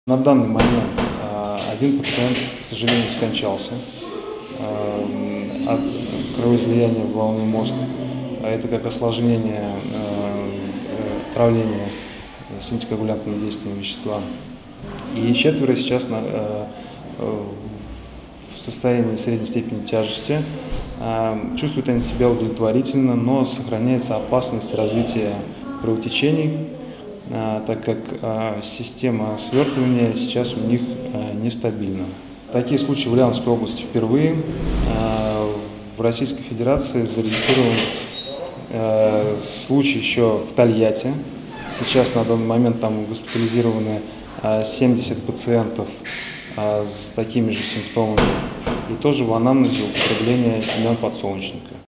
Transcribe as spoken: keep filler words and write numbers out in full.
На данный момент один пациент, к сожалению, скончался от кровоизлияния в головной мозг. Это как осложнение травления с антикоагулянтным действием вещества. И четверо сейчас в состоянии средней степени тяжести. Чувствуют они себя удовлетворительно, но сохраняется опасность развития кровотечений, так как система свертывания сейчас у них нестабильна. Такие случаи в Ульяновской области впервые. В Российской Федерации зарегистрирован случай еще в Тольятти. Сейчас на данный момент там госпитализированы семьдесят пациентов с такими же симптомами и тоже в анамнезе употребления семян подсолнечника.